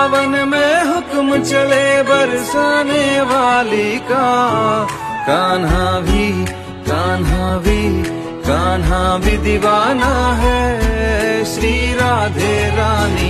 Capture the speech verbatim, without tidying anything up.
one में हुक्म चले बरसाने वाली का, कान्हा भी कान्हा भी कान्हा भी दीवाना है, श्री राधे रानी